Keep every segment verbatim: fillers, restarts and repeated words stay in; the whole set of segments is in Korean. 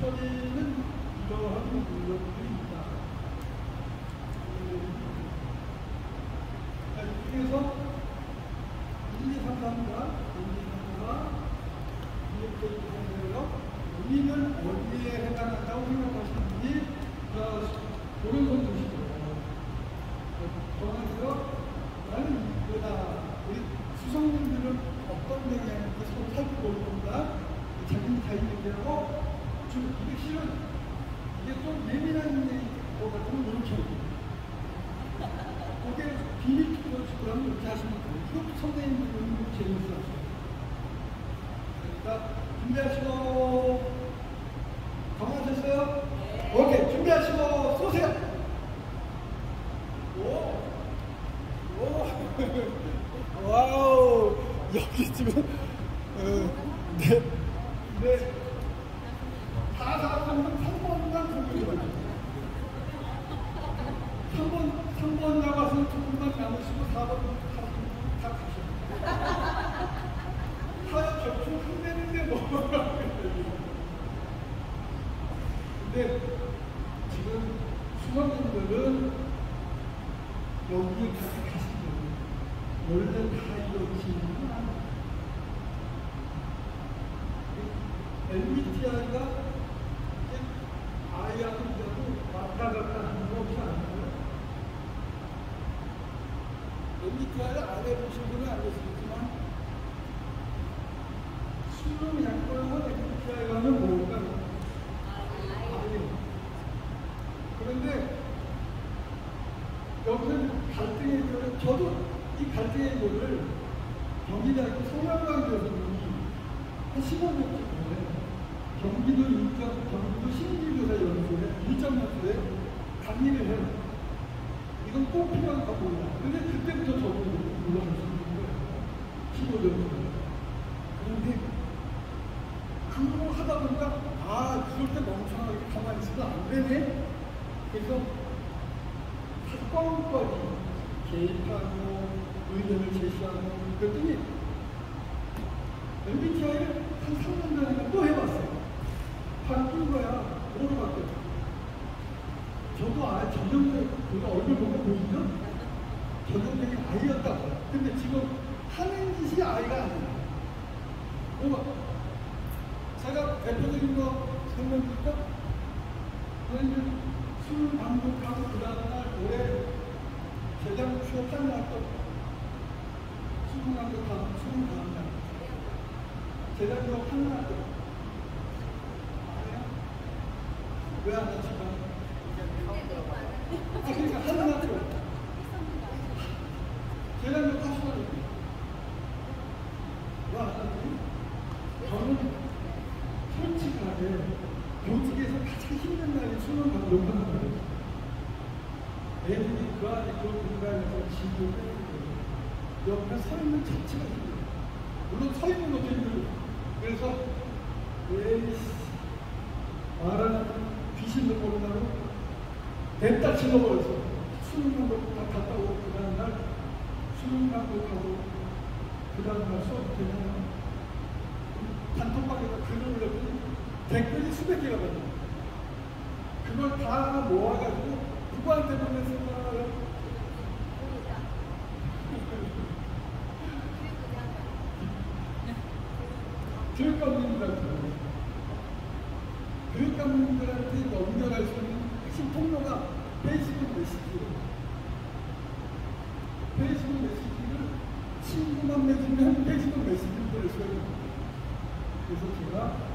처리는 이러한 물건들이 있다. 자, 이 중에서 일, 이, 삼, 사가 일, 이, 삼, 사 이렇게 있는데요. 우리는 어디에 해당한다고 생각하시는지 자, 이런 건 보시죠. 정해서 나는 이거다. 우리 수성님들은 어떤 얘기하는지 서로 살펴볼 겁니다. 자기는 자기 얘기하고 좀 이게 실은 이게 좀 예민한 거 같으면 이렇게 거기에 비밀 투표를 이렇게 하시면 돼요. 이것도 선생님들은 재밌어요. 자, 준비하시고 정하셨어요? 네. 오케이, 준비하시고 쏘세요. 오, 오, 와우, 여기 지금 어, 네, 네, 다 사람은 삼 번만 공부해봐요. 삼 번, 삼 번 나가서 조금만 남으시고 사 번 다 가셔. 다 접촉한다는데 뭐. 근데 지금 수험생들은 여기에 같이 가시면 원래 다 이렇지는 않아요. 엠비티아이가 아이하고 왔다 갔다 하는 거 없지 않아요? 엠비티아이를 안 해보신 분은 알겠지만 수능 약관과 엠비티아이가는 뭘까요? 그런데 여기서 갈등의 이유를 저도 이 갈등의 이유를 경기대학교 성형관 교수님이 한 십오 년 전에 경기도 인적 경기도 심리조사 연구소에 일정 연수에 강의를 해요. 이건 꼭 필요한 거구나. 근데 그때부터 저도 올라갈 수 있는 거예요. 십오 년 전에. 그런데 그거 하다 보니까 아 그럴 때 멍청하게 가만히 있어도 안 되네. 그래서 사건까지 개입하고 의견을 제시하고 그랬더니 엠비티아이를 한 삼 년 전에 또 해봤어요. 바뀐 거야. 뭐로 바뀌었어? 저도 아, 전형적인 그 얼굴 보고 보이죠? 전형적인 아이였다고. 근데 지금 하는 짓이 아이가 아니야. 뭐가? 제가 대표적인 거 설명드릴까? 술 방송하고 그 다음날 올해 재장 취업한 날도 수능 한거 다음, 수능 다음 날. 재장 취업한 날도. 아니야? 왜 안 하지? 아, 그러니까 하는 학교. 재장 취업하시더라고요. 왜 안 하지? 저는 솔직하게 교직에서 가장 힘든 날이 수능 방송하는 거예요. 애들이 그 안에 그 공간에서 지도 빼고 옆에 서 있는 자체가 힘들어요. 물론 서 있는 것도 힘들어요. 그래서 에이씨 말하는 귀신도 모른다고 냅다 질러버려서 수능 방송 다 갔다 오고 그 다음날 수능 방송하고 그 다음날 수업 되면 단톡방에다 글을 올렸더니 댓글이 수백 개가 받아요. 그걸 다 모아가지고 누구한테 보냈을까요? 교육감님들한테 교육감님들한테 연결할 수 있는 핵심 통로가 페이스북 메시지예요. 페이스북 메시지를 친구만 맺으면 페이스북 메시지를 보낼 수가 있는 거예요. 그래서 제가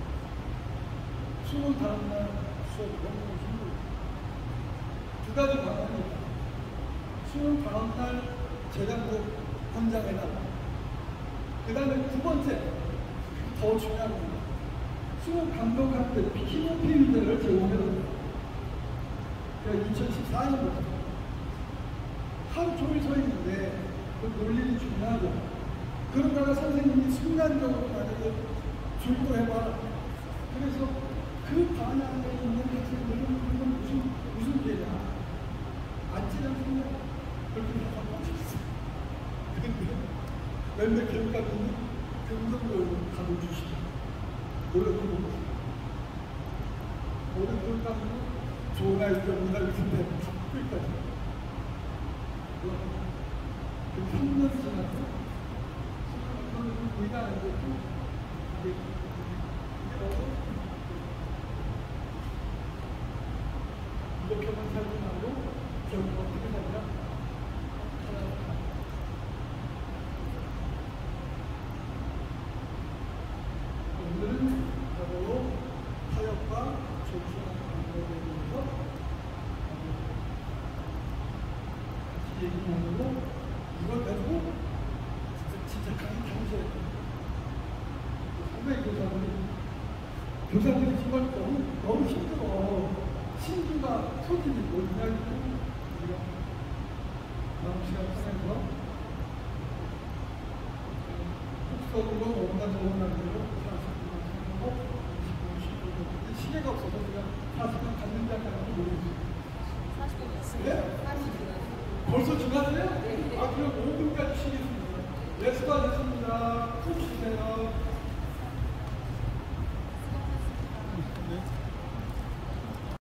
수능 다음날 수업을 너무 힘들어요. 두 가지 방법이 있다. 수능 다음날 재장국 현장에 나가. 그 다음에 두 번째, 더 중요한 겁니다. 수능 감독할 때 피노필드를 제공해줍니다. 그러니까 이천십사 년부터 하루 종일 서 있는데 그 논리는 중요하죠. 그러다가 선생님이 순간적으로 만약에 줄도 해봐. 그래서 그 반향에 있는 학생들은 이건 무슨, 무슨 죄냐. 앉지는 생각, 그렇게 해서 꽂혔어. 근데 몇몇 교육감님이 금성교육을 가르치시죠. 노력해보고 모든 걸 따지고 좋은 아이디어 문화 같은데 끝까지. 그 삼 년 지나고 우리가 알고 이게 이렇게만 살지 말고 결국 어떻게 살냐? 오늘은 바로 타협과 조치하는 방법에 대해서 같이 얘기 나누고 이걸 가지고 진짜 강의 당시에 상당히 교사들이 교사들이 정말 너무 너무 힘들어. 신주가 소진이 뭐냐 이거 우리가 다음 시간 통해서 속속으로 온갖 좋은 날들로 사십 분만 하고 이십 분, 십오 분 시계가 없어서 우리가 사십 분 갖는 자까지 모르겠어요. 사십 분이었어요. 네? 사십 분. 벌써 지났어요? 아 그럼 오 분까지 쉬겠습니다. 네, 수고하셨습니다.